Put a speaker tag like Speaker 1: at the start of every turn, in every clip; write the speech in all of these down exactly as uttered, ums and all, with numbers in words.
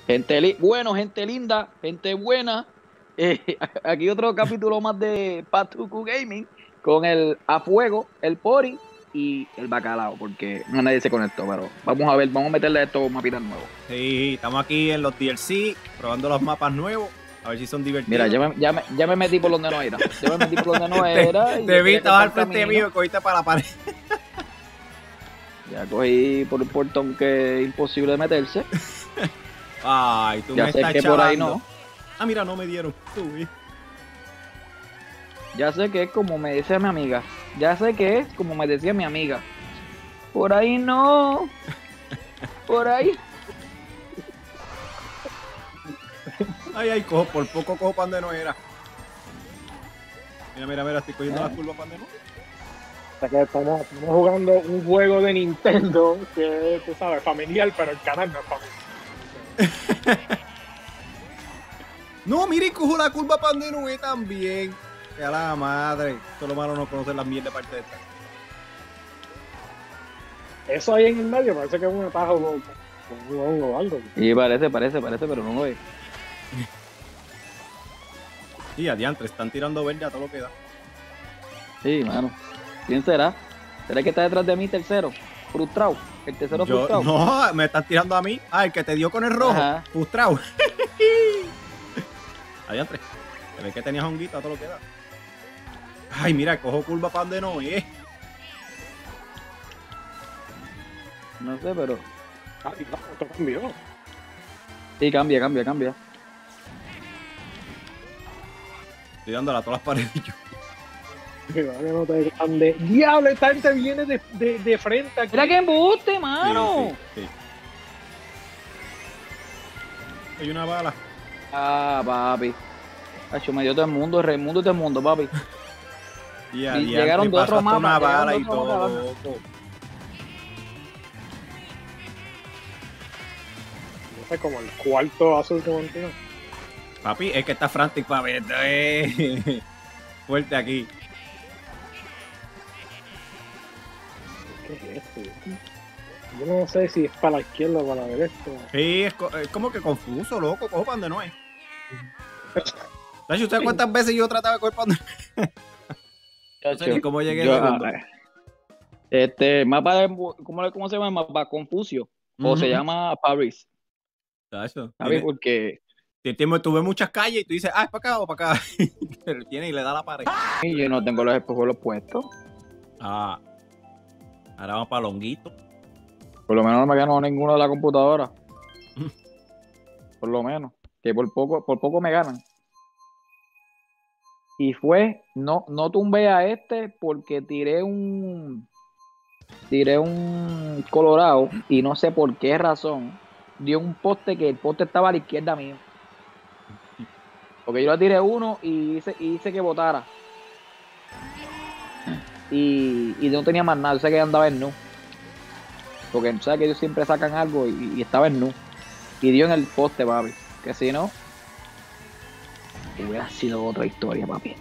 Speaker 1: Gente li bueno, gente linda, gente buena. Eh, aquí otro capítulo más de Patucu Gaming con el A Fuego, el Pori y el Bacalao, porque no nadie se conectó, pero vamos a ver, vamos a meterle a estos mapitas nuevos.
Speaker 2: Sí, estamos aquí en los D L C, probando los mapas nuevos, a ver si son divertidos.
Speaker 1: Mira, ya me, ya me, ya me metí por donde no era. Ya me metí por donde no era.
Speaker 2: Te, te vi, estabas al frente mío y cogiste para la pared.
Speaker 1: Ya cogí por un portón que es imposible de meterse.
Speaker 2: Ay, tú
Speaker 1: ya
Speaker 2: me
Speaker 1: sé
Speaker 2: estás
Speaker 1: que
Speaker 2: chavando.
Speaker 1: por ahí no.
Speaker 2: Ah, mira, no me dieron. Uy.
Speaker 1: Ya sé que es como me decía mi amiga. Ya sé que es como me decía mi amiga. Por ahí no. Por ahí.
Speaker 2: Ay, ay, cojo, por poco cojo pan de no era. Mira, mira, mira, estoy cogiendo
Speaker 1: ¿Eh?
Speaker 2: las curvas pan de no.
Speaker 3: O sea que estamos, estamos jugando un juego de Nintendo que, tú sabes, familiar, pero el canal no es familiar.
Speaker 2: No, mire, cojo la curva pan de nube también. Que a la madre. Solo malo no conocer las mierdas de parte de esta.
Speaker 3: Eso ahí en el medio parece que es un atajo con un hongo o algo.
Speaker 1: Y parece, parece, parece, pero no lo es.
Speaker 2: Y adiantre, están tirando verde a todo lo que da.
Speaker 1: Sí, mano. ¿Quién será? ¿Será que está detrás de mí tercero? Frustrado. El tercero
Speaker 2: Yo,
Speaker 1: frustrado.
Speaker 2: no, me están tirando a mí. Ah, el que te dio con el rojo.
Speaker 1: Ajá.
Speaker 2: Frustrado. Adiantre. Se ve que tenías honguito a todo lo que da. Ay, mira, cojo curva pan de no es.
Speaker 1: No sé, pero.
Speaker 3: Ah, y no, esto cambió.
Speaker 1: Sí, cambia, cambia, cambia.
Speaker 2: Estoy dándole a todas las paredes.
Speaker 3: Cuidado que no te ande. ¡Diablo! Esta gente viene de, de, de frente aquí.
Speaker 1: ¡Mira que embuste, mano!
Speaker 2: Sí, sí, sí. Hay una bala.
Speaker 1: Ah, papi. Hacho, me dio todo el mundo, el mundo y todo el mundo, papi.
Speaker 2: Y,
Speaker 1: Y
Speaker 2: adiante,
Speaker 1: llegaron de otro
Speaker 2: pasaste
Speaker 1: mapa,
Speaker 2: una
Speaker 1: llegaron
Speaker 2: bala
Speaker 1: de
Speaker 2: y
Speaker 1: otro
Speaker 2: todo,
Speaker 1: mapa.
Speaker 2: loco.
Speaker 3: No sé, como el cuarto azul que mantiene.
Speaker 2: Papi, es que está Frantic para ver. Eh. Fuerte aquí.
Speaker 3: ¿Qué es esto? Yo no sé si es para la izquierda o para la derecha.
Speaker 2: Sí, es, co es como que confuso, loco. Cojo pan de no es. ¿Sabes usted cuántas veces yo trataba de coger pan de no es? No sé ni cómo llegué
Speaker 1: Yo,
Speaker 2: al segundo.
Speaker 1: Este, mapa de, ¿cómo, ¿cómo se llama el mapa? Confucio. O
Speaker 2: Uh-huh.
Speaker 1: se llama Paris.
Speaker 2: ¿Sabes?
Speaker 1: ¿Sabes? Porque
Speaker 2: tuve muchas calles y tú dices, ah, es para acá o para acá. Pero tiene y le da la pared.
Speaker 1: yo no tengo los espejuelos puestos.
Speaker 2: Ah. Ahora vamos para Longuito.
Speaker 1: Por lo menos no me ganó ninguno de la computadora. Por lo menos. Que por poco, por poco me ganan. Y fue, no, no tumbé a este porque tiré un tiré un Colorado y no sé por qué razón dio un poste que el poste estaba a la izquierda mío. Porque yo le tiré uno y hice, y hice que botara. Y, y no tenía más nada, yo sé que andaba en nu. Porque sabes que ellos siempre sacan algo y, y estaba en nu. Y dio en el poste, papi. Que si no, hubiera sido otra historia, papi.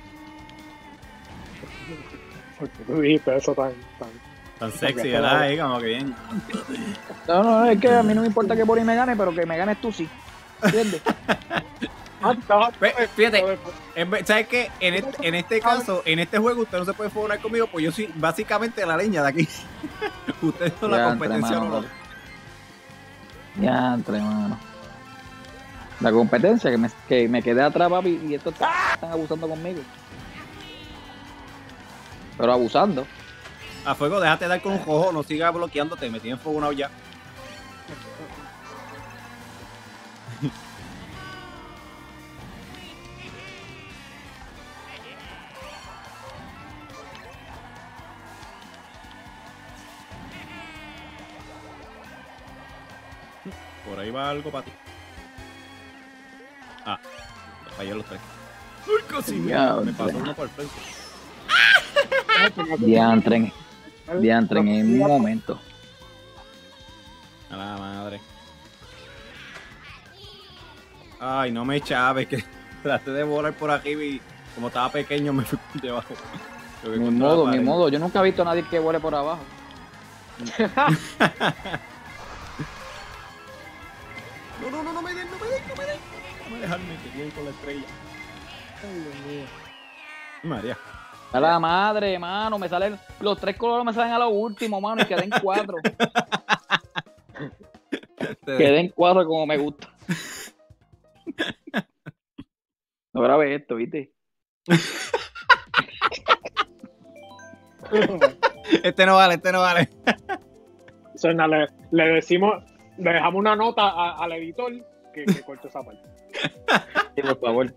Speaker 3: ¿Por qué tú dijiste eso tan... tan...
Speaker 2: Tan sexy, ¿verdad? Ahí como que bien.
Speaker 1: No, no, no, es que a mí no me importa que por ahí me gane, pero que me ganes tú sí. ¿Entiendes?
Speaker 3: Ah, estaba...
Speaker 2: Fíjate, ¿sabes qué? En este, en este caso, en este juego, usted no se puede fogonar conmigo, pues yo soy básicamente la leña de aquí. Ustedes son la competencia,
Speaker 1: mano,
Speaker 2: ¿no?
Speaker 1: Ya, entre mano. La competencia, que me, que me quedé atrás, papi, y estos están abusando conmigo. Pero abusando.
Speaker 2: A fuego, déjate dar con un cojo, no sigas bloqueándote, me tienen fogonado ya. Por ahí va algo para ti. Ah, fallé los tres. Uy, casi me, me pasó uno por el frente.
Speaker 1: Diantren. Diantren en un momento.
Speaker 2: A la madre. Ay, no me chaves, que traté de volar por aquí y como estaba pequeño me fui por debajo.
Speaker 1: Mi modo, mi modo. Yo nunca he visto a nadie que vuele por abajo.
Speaker 2: No, no, no, no me den, no me den, no me den. No me dejarme que bien con la estrella.
Speaker 3: Ay, Dios mío.
Speaker 2: María.
Speaker 1: A la madre, mano, me salen, los tres colores me salen a lo último, mano, y quedé en cuatro. Quedé en cuatro como me gusta. No grabé esto, ¿viste?
Speaker 2: Este no vale, este no vale.
Speaker 3: Entonces, le, le decimos, le dejamos una nota a- al editor que, que corte esa parte.
Speaker 1: Sí, por favor.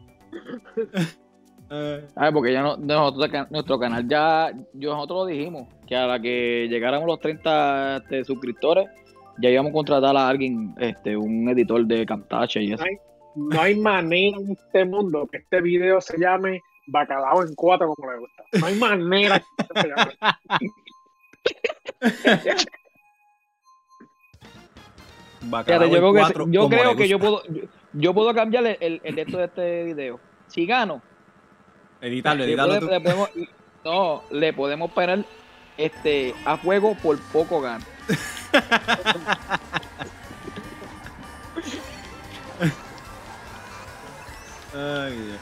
Speaker 2: Eh,
Speaker 1: A ver, porque ya no, nosotros, nuestro canal ya, yo, nosotros lo dijimos, que a la que llegáramos los treinta este, suscriptores, ya íbamos a contratar a alguien, este, un editor de Camtasia y eso.
Speaker 3: Ay. No hay manera en este mundo que este video se llame Bacalao en cuatro como le gusta. No hay manera que se llame.
Speaker 2: bacalao
Speaker 1: Fíjate, yo
Speaker 2: en
Speaker 1: creo que,
Speaker 2: cuatro,
Speaker 1: yo,
Speaker 2: como
Speaker 1: creo
Speaker 2: le
Speaker 1: que yo
Speaker 2: gusta.
Speaker 1: puedo, yo, yo puedo cambiarle el, el texto de este video. Si gano,
Speaker 2: Editarlo,
Speaker 1: le
Speaker 2: editarlo
Speaker 1: pode-
Speaker 2: tú.
Speaker 1: le podemos, no, le podemos poner este, a fuego por poco gano.
Speaker 2: Ay, Dios.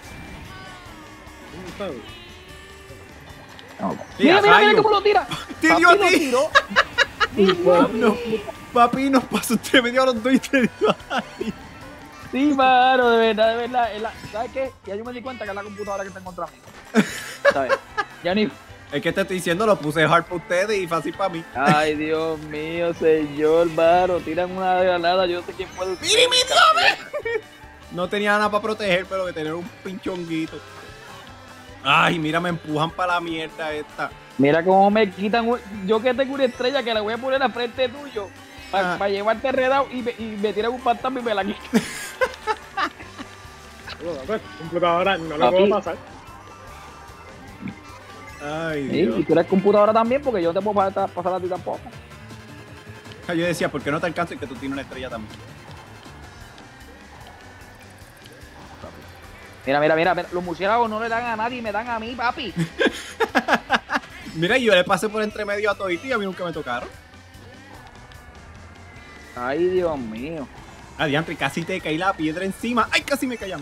Speaker 1: No.
Speaker 2: Mira,
Speaker 1: Mira, mira, mira
Speaker 2: rayo.
Speaker 1: cómo lo tira.
Speaker 2: Te
Speaker 1: Papi
Speaker 2: dio a
Speaker 1: lo
Speaker 2: ti.
Speaker 1: tiró. Mira,
Speaker 2: No, papi, nos pasó usted medio a los dos y te dio a ti.
Speaker 1: sí, mano, de verdad, de verdad. es la- ¿Sabes qué? Ya yo me di cuenta que es la computadora que está en contra mí. ¿Sabes? Ya ni...
Speaker 2: Es que te estoy diciendo, lo puse hard para ustedes y fácil para mí.
Speaker 1: Ay, Dios mío, señor, mano. Tiran una granada. Yo no sé quién puede...
Speaker 2: ¡Miri, miri, No tenía nada para proteger, pero que tener un pinchonguito. Ay, mira, me empujan para la mierda esta.
Speaker 1: Mira cómo me quitan... un- Yo que tengo una estrella que la voy a poner al frente tuyo para
Speaker 2: Ah.
Speaker 1: llevarte enredado y me, y me tiran un fantasma y me la quitan.
Speaker 3: Bueno, pues, computadora no le
Speaker 1: Papi.
Speaker 3: puedo pasar.
Speaker 2: Ay,
Speaker 1: Sí,
Speaker 2: Dios.
Speaker 1: y tú eres computadora también porque yo no te puedo pasar, pasar a ti tampoco.
Speaker 2: Yo decía, ¿por qué no te alcanzo y que tú tienes una estrella también?
Speaker 1: Mira, mira, mira, mira, los murciélagos no le dan a nadie, me dan a mí, papi.
Speaker 2: Mira, yo le pasé por entre medio a todito y a mí nunca me tocaron.
Speaker 1: Ay, Dios mío.
Speaker 2: Adiante, casi te caí la piedra encima. ¡Ay, casi me callamos!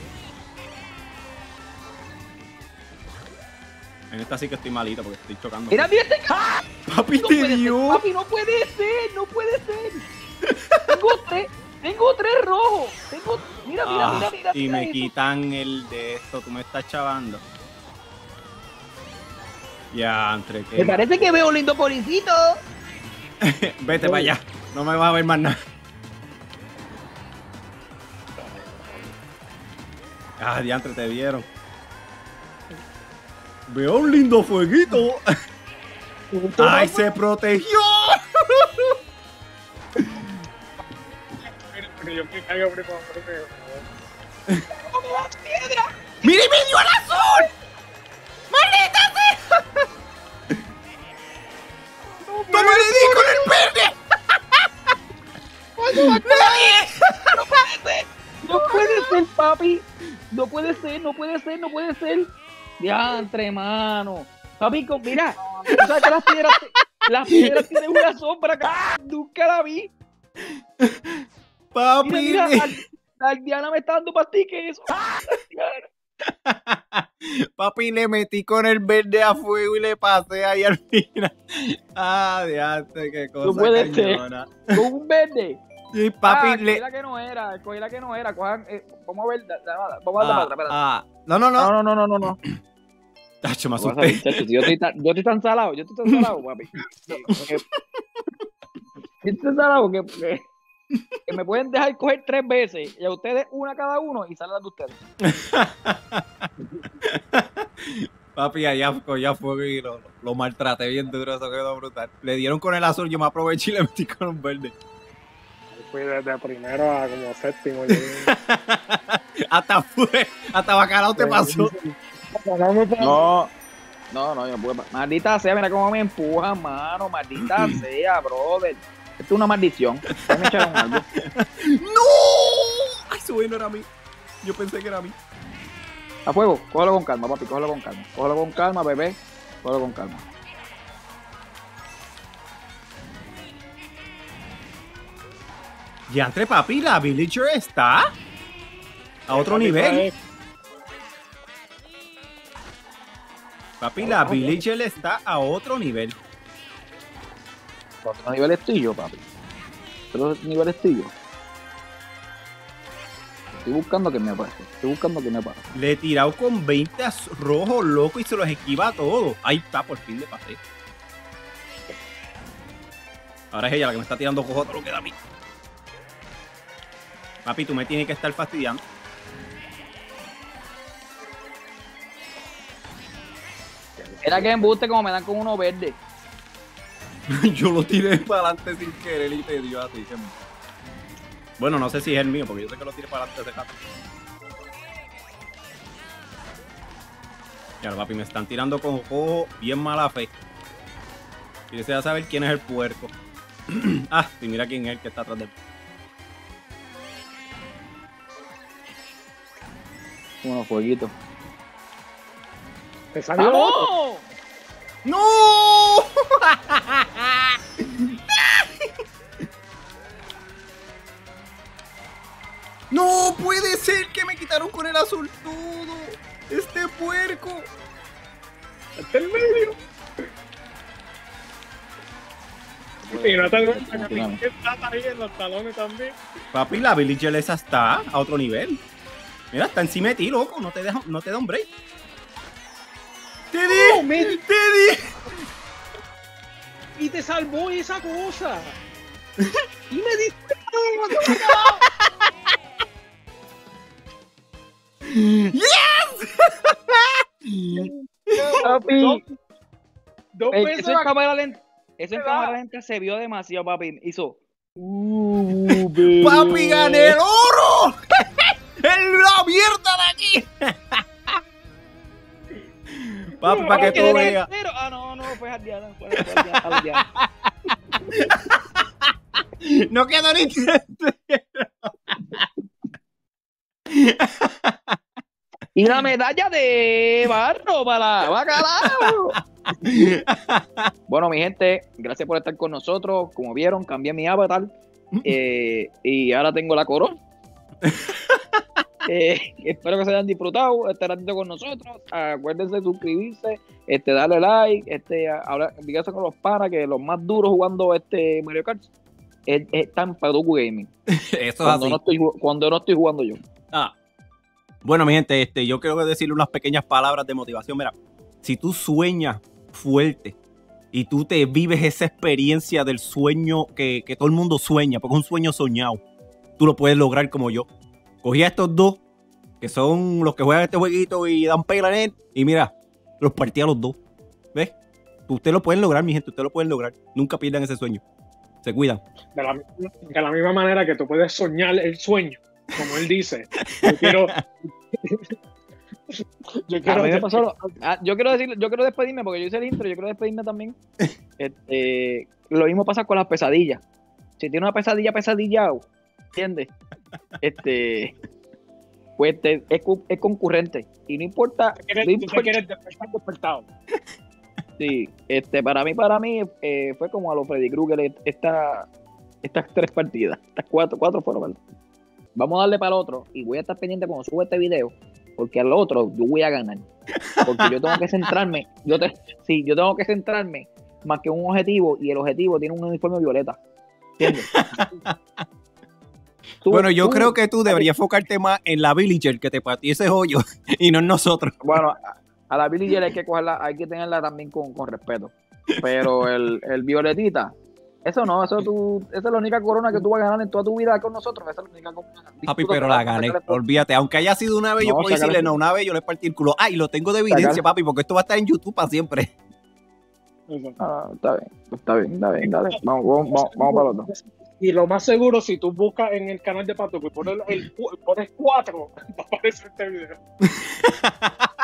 Speaker 2: En esta sí que estoy malito porque estoy chocando.
Speaker 1: Mira, mira este... ¡Ah!
Speaker 2: Papi,
Speaker 1: No
Speaker 2: te
Speaker 1: puede ser,
Speaker 2: dio.
Speaker 1: papi, no puede ser, no puede ser. Tengo tres, tengo tres rojos. Tengo... Mira, mira,
Speaker 2: Ah,
Speaker 1: mira, mira.
Speaker 2: y
Speaker 1: mira
Speaker 2: me
Speaker 1: eso.
Speaker 2: quitan el de esto, tú me estás chavando. Ya, entre que.
Speaker 1: Me parece que veo un lindo policito.
Speaker 2: Vete para allá, no me vas a ver más nada. Ah, diantre, te vieron. Veo un lindo fueguito. ¡Ay, se protegió!
Speaker 3: Porque yo me caigo primero.
Speaker 2: ¡Mira, y me dio el azul! ¡Maldita sea! ¡No me le di con el verde!
Speaker 1: No puede ser, papi. No puede ser, no puede ser, no puede ser. Diantre, mano. Papi, con- mira, tú sabes que las piedras, las piedras tienen una sombra que nunca la vi.
Speaker 2: Papi,
Speaker 1: Mira, mira,
Speaker 2: le-
Speaker 1: Al- Aldiana me está dando pastique eso.
Speaker 2: papi, le metí con el verde a fuego y le pasé ahí al final. Ah, diantre, qué cosa
Speaker 1: No puede ser.
Speaker 2: cañona.
Speaker 1: Con un verde.
Speaker 2: Y papi,
Speaker 1: ah,
Speaker 2: le...
Speaker 1: cogí la que no era, cogí la que no era. Cojan, eh, vamos a ver, da- da- vamos a darle
Speaker 2: Ah,
Speaker 1: para atrás, espérate.
Speaker 2: ah. No, no, no.
Speaker 1: No, no, no, no, no, no.
Speaker 2: Tacho, me
Speaker 1: Vas a
Speaker 2: asusté.
Speaker 1: ver, chacho, si yo, estoy tan, yo estoy tan salado, yo estoy tan salado, papi. Que- que- Yo estoy tan salado que, que, que me pueden dejar coger tres veces y a ustedes una cada uno y salen las de ustedes.
Speaker 2: Papi, allá ya fuego y lo, lo maltraté bien duro, eso quedó brutal. Le dieron con el azul, yo me aproveché y le metí con un verde.
Speaker 3: Fui desde primero a como séptimo. Yo...
Speaker 2: Hasta fue, hasta bacalao te pasó.
Speaker 3: No me pasó.
Speaker 1: No, no, no, yo no puedo. pa- Maldita sea, mira cómo me empujan, mano. Maldita sea, brother. Esto es una maldición. Ya me echaron algo.
Speaker 2: ¡No! Ay, su güey no era a mí. Yo pensé que era a mí.
Speaker 1: A fuego, cógelo con calma, papi, cógelo con calma. Cógelo con calma, bebé. Cógelo con calma.
Speaker 2: Ya entre papi, la Villager está a otro nivel. Papi, la Villager está a otro nivel.
Speaker 1: A otro nivel estoy yo, papi. Otro nivel estoy yo. Estoy buscando que me aparezca. Estoy buscando que me aparezca.
Speaker 2: Le he tirado con veinte rojos, loco, y se los esquiva a todos. Ahí está, por fin le pasé. Ahora es ella la que me está tirando cojo todo lo que da a mí. Papi, tú me tienes que estar fastidiando.
Speaker 1: Era que embuste como me dan con uno verde.
Speaker 2: Yo lo tiré para adelante sin querer y te dio a ti. Bueno, no sé si es el mío, porque yo sé que lo tiré para adelante ese gato. Ya, papi, me están tirando con cojo bien mala fe. Y desea saber quién es el puerco. Ah, y mira quién es el que está atrás de él.
Speaker 1: Unos jueguitos.
Speaker 3: ¿Te salió otro?
Speaker 2: ¡No! ¡No puede ser que me quitaron con el azul todo! ¡Este puerco!
Speaker 3: ¡Está en medio! Y no te está ahí en los talones también.
Speaker 2: Papi, la Villager esa está a otro nivel. Mira, está encima de ti, loco. No te, deja, no te da un break. ¡Te di!
Speaker 3: No, me...
Speaker 2: ¡Te di!
Speaker 3: Y te salvó esa cosa. Y me diste...
Speaker 2: ¡Yes!
Speaker 1: Papi.
Speaker 3: Dos, dos
Speaker 1: Eh,
Speaker 3: veces
Speaker 1: eso en
Speaker 3: la-
Speaker 1: cámara lenta, eso en
Speaker 3: ¿Verdad?
Speaker 1: cámara lenta se vio demasiado, papi. Hizo. Uh, baby.
Speaker 2: ¡Papi, gané el oro! ¡El la mierda de aquí! Papi, para que
Speaker 1: ¿Qué
Speaker 2: tú
Speaker 1: era
Speaker 2: veas.
Speaker 1: el cero? Ah, no, no, fue al Diana, fue al Diana, al Diana.
Speaker 2: No quedó ni
Speaker 1: Y la medalla de barro para bacalao. Bueno, mi gente, gracias por estar con nosotros. Como vieron, cambié mi avatar eh, y ahora tengo la corona. Eh, espero que se hayan disfrutado este ratito con nosotros. Acuérdense de suscribirse, este, darle like, este, hablar, díganse con los panas que los más duros jugando este Mario Kart es- están para Doku Gaming.
Speaker 2: Eso es
Speaker 1: Cuando
Speaker 2: así.
Speaker 1: no, estoy, ju- cuando no estoy jugando yo.
Speaker 2: Ah. Bueno, mi gente, este, yo quiero decirle unas pequeñas palabras de motivación. Mira, si tú sueñas fuerte y tú te vives esa experiencia del sueño que, que todo el mundo sueña, porque es un sueño soñado, tú lo puedes lograr como yo. Cogí a estos dos, que son los que juegan este jueguito y dan pela en él, y mira, los partí a los dos. ¿Ves? Ustedes lo pueden lograr, mi gente, ustedes lo pueden lograr. Nunca pierdan ese sueño. Se cuidan.
Speaker 3: De la, de la misma manera que tú puedes soñar el sueño, como él dice. Yo quiero... yo
Speaker 1: A
Speaker 3: quiero...
Speaker 1: mí me pasó lo- ah, yo quiero decir, yo quiero despedirme porque yo hice el intro, yo quiero despedirme también. Este, lo mismo pasa con las pesadillas. Si tiene una pesadilla, pesadilla, ¿entiendes? Este, pues te- es, cu- es concurrente y no importa,
Speaker 3: Tú quieres-
Speaker 1: no
Speaker 3: tú te
Speaker 1: importa.
Speaker 3: quieres despertar despertado.
Speaker 1: Sí, este, para mí, para mí eh, fue como a los Freddy Krueger esta, estas tres partidas, estas cuatro, cuatro fueron, ¿verdad? Vamos a darle para el otro y voy a estar pendiente cuando suba este video, porque al otro yo voy a ganar, porque yo tengo que centrarme, yo te, sí, yo tengo que centrarme más que un objetivo y el objetivo tiene un uniforme violeta, ¿entiendes? Tú-
Speaker 2: Bueno, yo
Speaker 1: tú-
Speaker 2: creo que tú deberías enfocarte más en la Villager que te partió ese hoyo y no en nosotros.
Speaker 1: Bueno, a, a la Billie Jean hay que cogerla, hay que tenerla también con, con respeto, pero el, el violetita, eso no, eso tú, esa es la única corona que tú vas a ganar en toda tu vida con nosotros. Esa es la única corona.
Speaker 2: Papi, pero la gané. Olvídate, aunque haya sido una vez, yo
Speaker 1: No,
Speaker 2: puedo
Speaker 1: sácale.
Speaker 2: decirle no, una vez yo le partí el culo. Ah, y lo tengo de evidencia,
Speaker 1: Sácale.
Speaker 2: papi, porque esto va a estar en YouTube para siempre.
Speaker 1: Ah, está bien, está bien, está bien, dale. Vamos, vamos, vamos, vamos para el otro.
Speaker 3: Y lo más seguro, si tú buscas en el canal de Pato y pones, el, pones cuatro, va a aparecer este video.